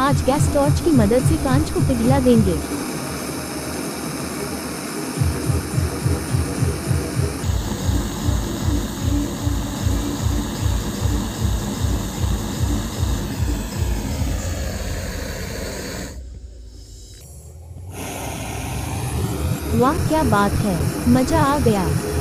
आज gas torch की मदद से कांच को पिघला देंगे। वाह क्या बात है, मजा आ गया।